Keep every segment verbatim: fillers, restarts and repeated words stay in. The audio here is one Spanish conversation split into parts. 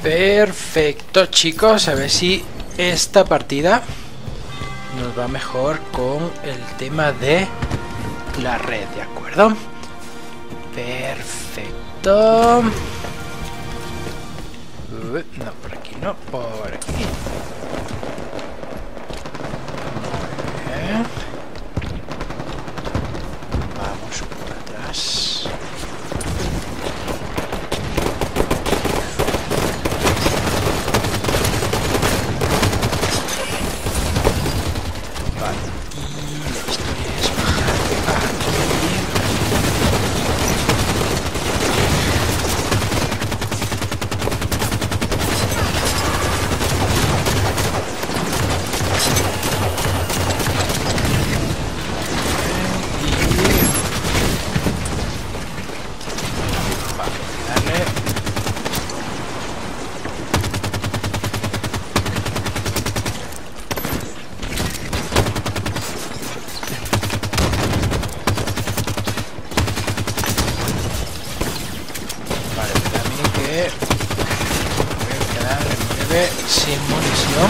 Perfecto, chicos, a ver si esta partida nos va mejor con el tema de la red, ¿de acuerdo? Perfecto. Uh, no, por aquí no, por aquí. Muy bien. Vamos por atrás. Sin munición.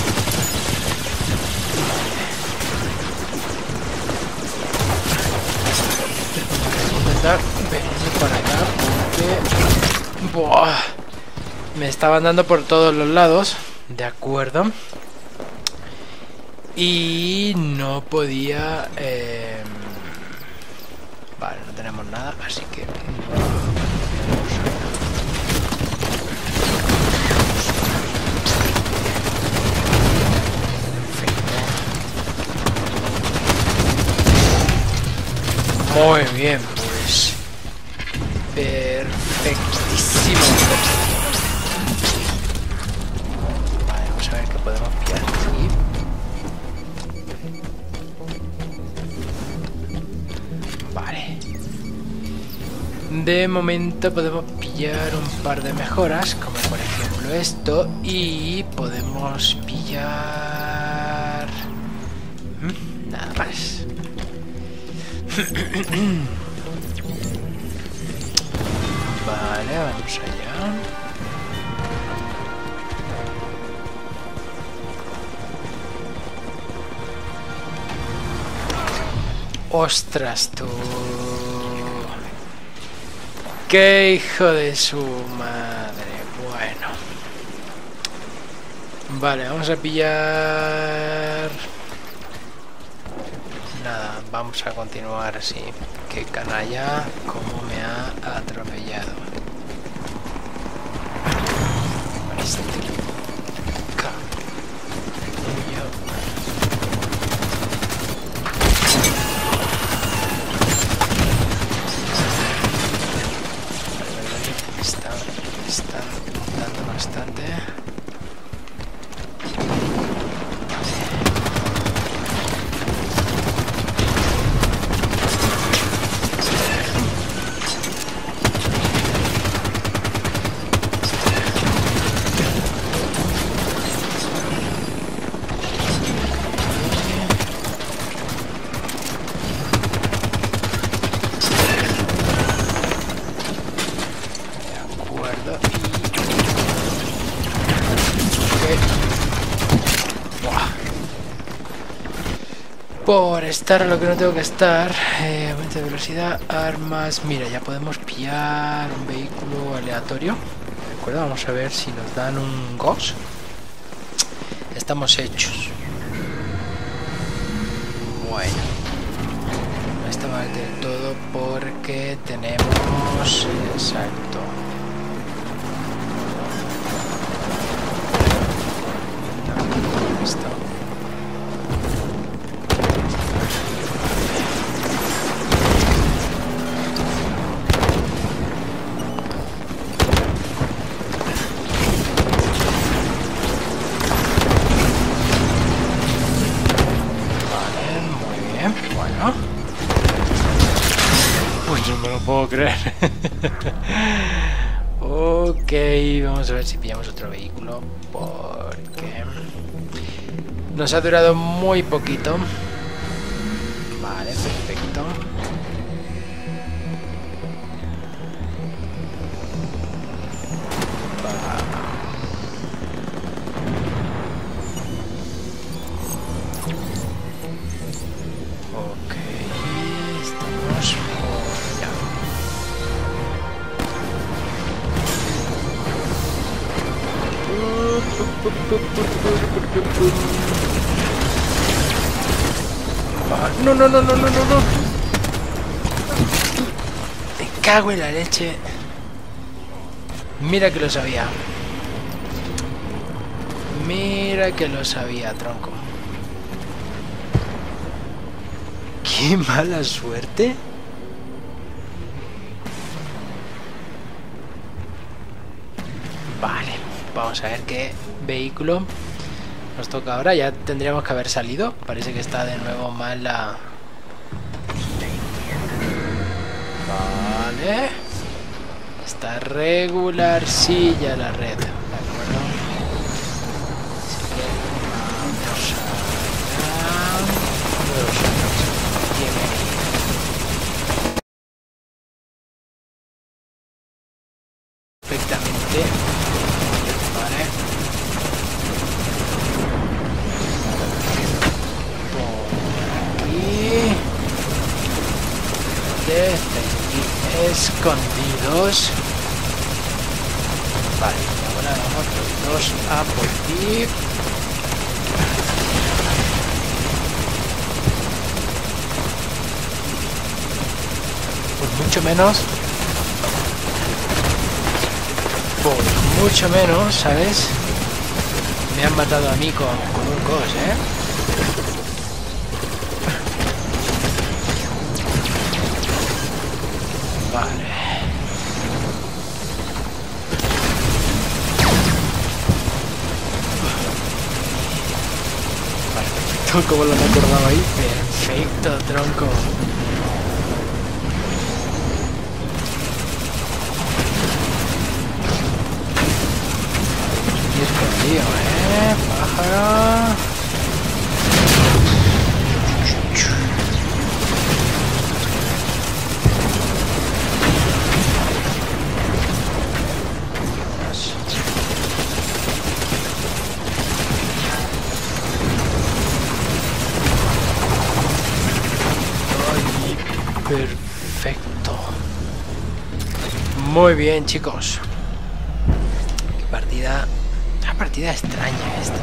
Voy a intentar venir para acá porque ¡buah! Me estaban dando por todos los lados, de acuerdo, y no podía eh... vale, no tenemos nada, así que muy bien, pues perfectísimo. Vale, vamos a ver qué podemos pillar aquí. Vale. De momento podemos pillar un par de mejoras, como por ejemplo esto, y podemos pillar ¿Mm? nada más. Vale, vamos allá. Ostras, tú. Qué hijo de su madre. Bueno. Vale, vamos a pillar... Nada, vamos a continuar así. Qué canalla, cómo me ha atropellado. Este capullo. Está, está dando bastante. Por estar a lo que no tengo que estar, eh, aumento de velocidad, armas. Mira, ya podemos pillar un vehículo aleatorio. ¿De acuerdo? Vamos a ver si nos dan un ghost. Estamos hechos. Bueno, no está mal del todo porque tenemos exacto. Esto. Bueno, pues no me lo puedo creer. Ok, vamos a ver si pillamos otro vehículo porque nos ha durado muy poquito. Vale, perfecto. Ah, no, no, no, no, no, no, no. Me cago en la leche. Mira que lo sabía. Mira que lo sabía, tronco. Qué mala suerte. Vale, vamos a ver qué vehículo nos toca ahora. Ya tendríamos que haber salido. Parece que está de nuevo mal la... Vale. Está regularcilla la red. ¿De acuerdo? Así que vamos allá. Perfectamente. Vale. Por aquí. ¿Dónde estáis aquí escondidos? Vale, y ahora vamos los dos a por ti. Por mucho menos. Por mucho menos, ¿sabes? Me han matado a mí con, con un cos, ¿eh? Vale. Vale, perfecto, como lo han acordado ahí. Perfecto, tronco. Y escondido, ¿eh? Pájaro. Perfecto. Muy bien, chicos. Qué partida. Una partida extraña esta.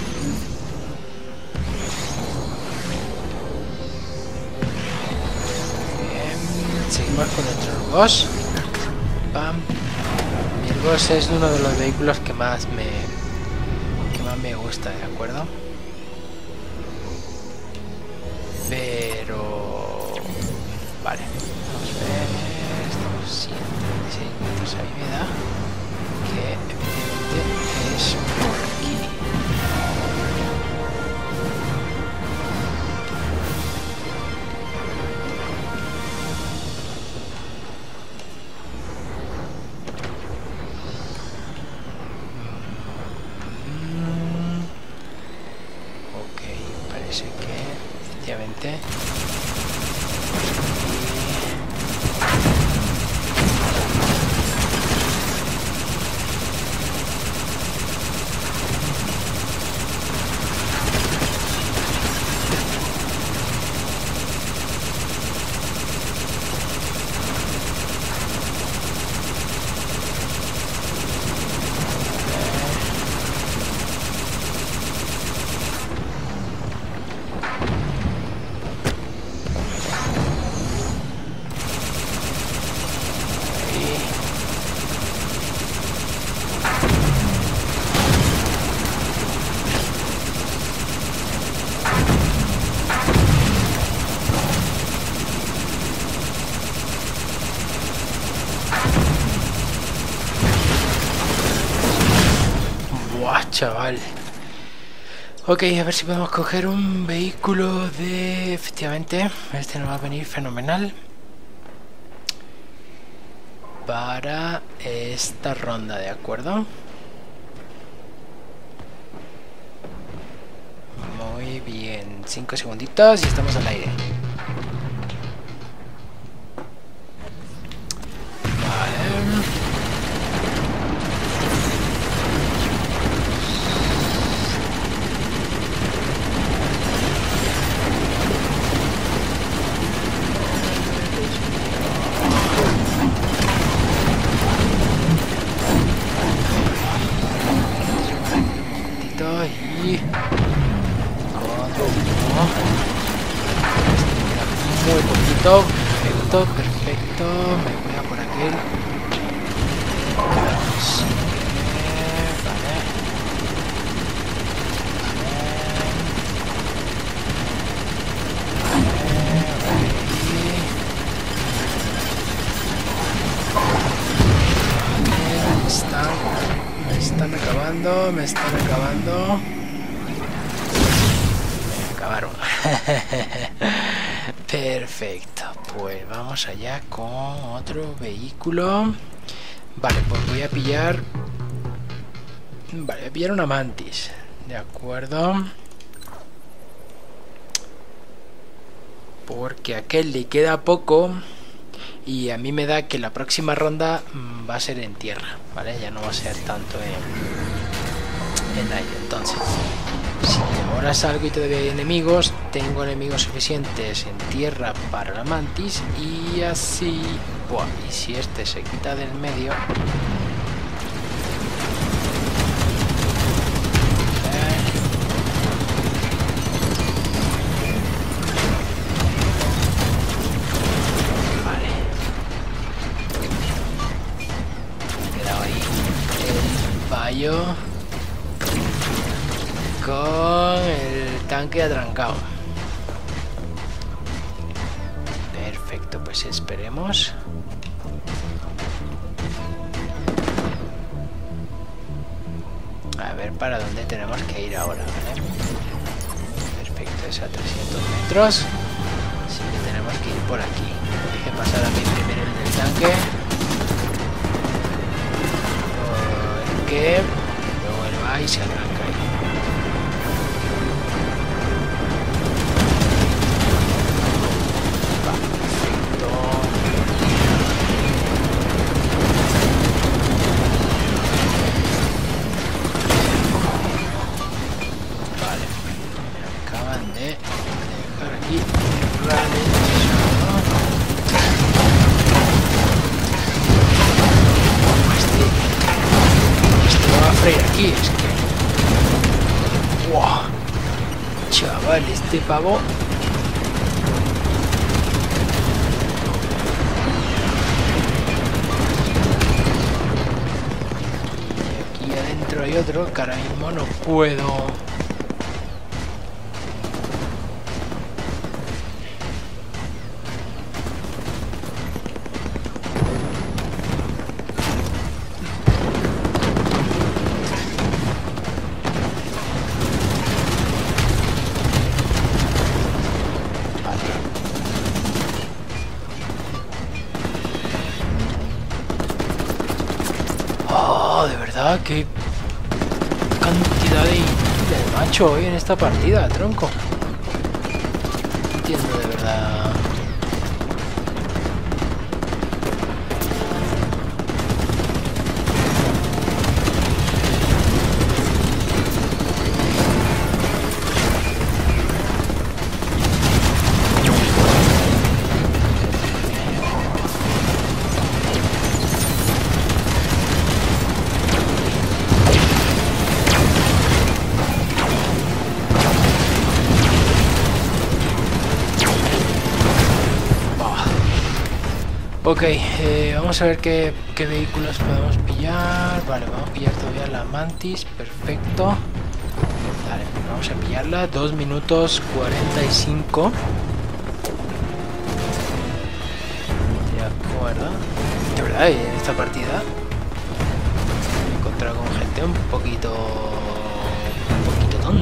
Bien. Seguimos con nuestro boss. Pam. El boss es uno de los vehículos que más me que más me gusta, ¿de acuerdo? Pero vale, vamos a ver. Estos ciento veintiséis metros ahí me da que efectivamente es por aquí. Mm, ok, parece que efectivamente. Chaval. Ok, a ver si podemos coger un vehículo de... Efectivamente, este nos va a venir fenomenal para esta ronda, ¿de acuerdo? Muy bien, cinco segunditos y estamos al aire. Y Muy poquito. Perfecto, perfecto. Me voy a por aquel. Vamos. Vale. Vale, me están, me están acabando, me están acabando. Me acabaron. Perfecto, pues vamos allá con otro vehículo. Vale, pues voy a pillar. Vale, voy a pillar una mantis. De acuerdo. Porque a aquel le queda poco. Y a mí me da que la próxima ronda va a ser en tierra. Vale, ya no va a ser tanto en, en aire. Entonces, si ahora salgo y todavía hay enemigos, tengo enemigos suficientes en tierra para la mantis. Y así. Buah, y si este se quita del medio. Con el tanque atrancado. Perfecto, pues esperemos. A ver para dónde tenemos que ir ahora, ¿vale? Perfecto, es a trescientos metros. Así que tenemos que ir por aquí. Deje pasar a mí primero el del tanque. Porque luego él va y se arranca ahí. Aquí es que wow, chaval, este pavo y aquí adentro hay otro que ahora mismo no puedo. Qué cantidad de, de macho hoy en esta partida, tronco. No entiendo de verdad. Ok, eh, vamos a ver qué, qué vehículos podemos pillar. Vale, vamos a pillar todavía la mantis, perfecto. Vale, vamos a pillarla, dos minutos cuarenta y cinco. De acuerdo. De verdad, en esta partida me he encontrado con gente un poquito, un poquito tonta.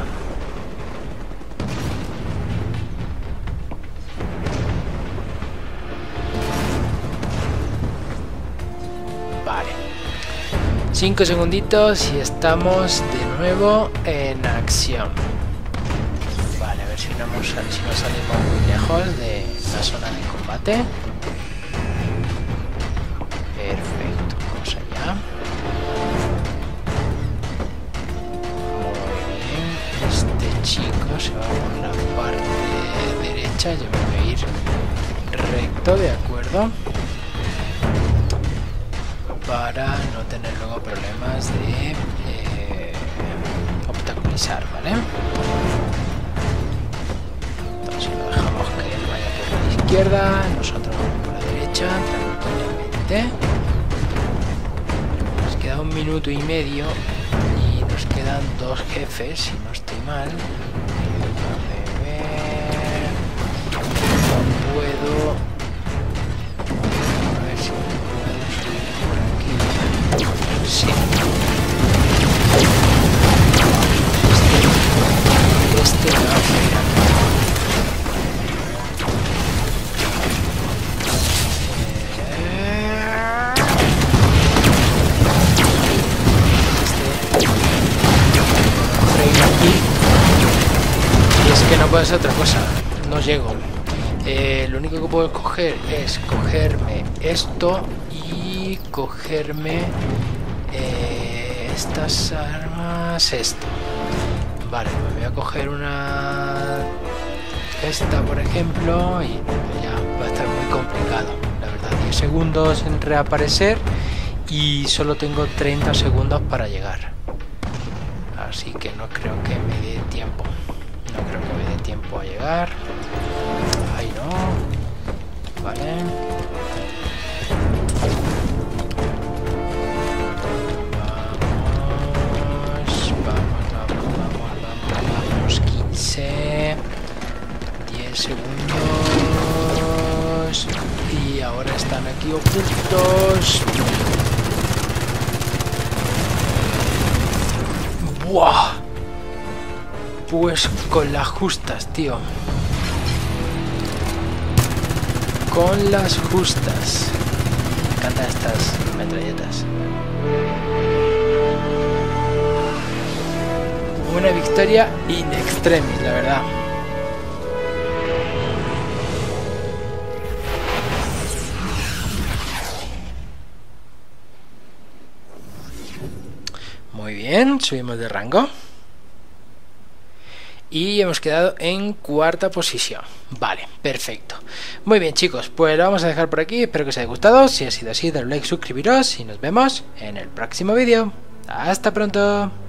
cinco segunditos y estamos de nuevo en acción. Vale, a ver si no, hemos, si no salimos muy lejos de la zona de combate. Perfecto, vamos allá. Muy bien, este chico se va por la parte derecha, yo me voy a ir recto, de acuerdo, para no tener luego problemas de eh, obstaculizar, ¿vale? Si lo dejamos que él vaya por la izquierda, nosotros vamos por la derecha, tranquilamente. Nos queda un minuto y medio y nos quedan dos jefes, si no estoy mal. A ver, no puedo. A ver si puedo subir por aquí. Sí. Este, este me va a fregar. No puede ser otra cosa, no llego. Eh, lo único que puedo coger es cogerme esto y cogerme eh, estas armas, esto. Vale, me voy a coger una esta por ejemplo y ya va a estar muy complicado, la verdad. diez segundos en reaparecer y solo tengo treinta segundos para llegar, así que no creo que me dé tiempo. No creo que me dé tiempo a llegar. Ahí no. Vale. Vamos, vamos, vamos, vamos, vamos, vamos. quince. diez segundos. Y ahora están aquí ocultos. ¡Buah! Pues con las justas, tío. Con las justas. Me encantan estas metralletas. Una victoria in extremis, la verdad. Muy bien, subimos de rango. Y hemos quedado en cuarta posición. Vale, perfecto. Muy bien, chicos, pues lo vamos a dejar por aquí. Espero que os haya gustado. Si ha sido así, dale un like, suscribiros y nos vemos en el próximo vídeo. Hasta pronto.